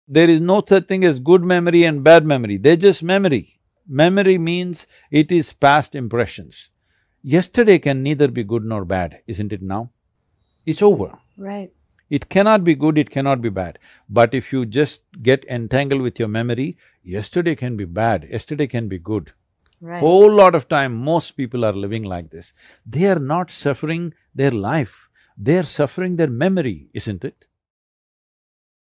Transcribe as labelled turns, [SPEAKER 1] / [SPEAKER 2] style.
[SPEAKER 1] There is no such thing as good memory and bad memory, they're just memory. Memory means it is past impressions. Yesterday can neither be good nor bad, isn't it now? It's over.
[SPEAKER 2] Right.
[SPEAKER 1] It cannot be good, it cannot be bad. But if you just get entangled with your memory, yesterday can be bad, yesterday can be good.
[SPEAKER 2] Right.
[SPEAKER 1] Whole lot of time, most people are living like this. They are not suffering their life, they are suffering their memory, isn't it?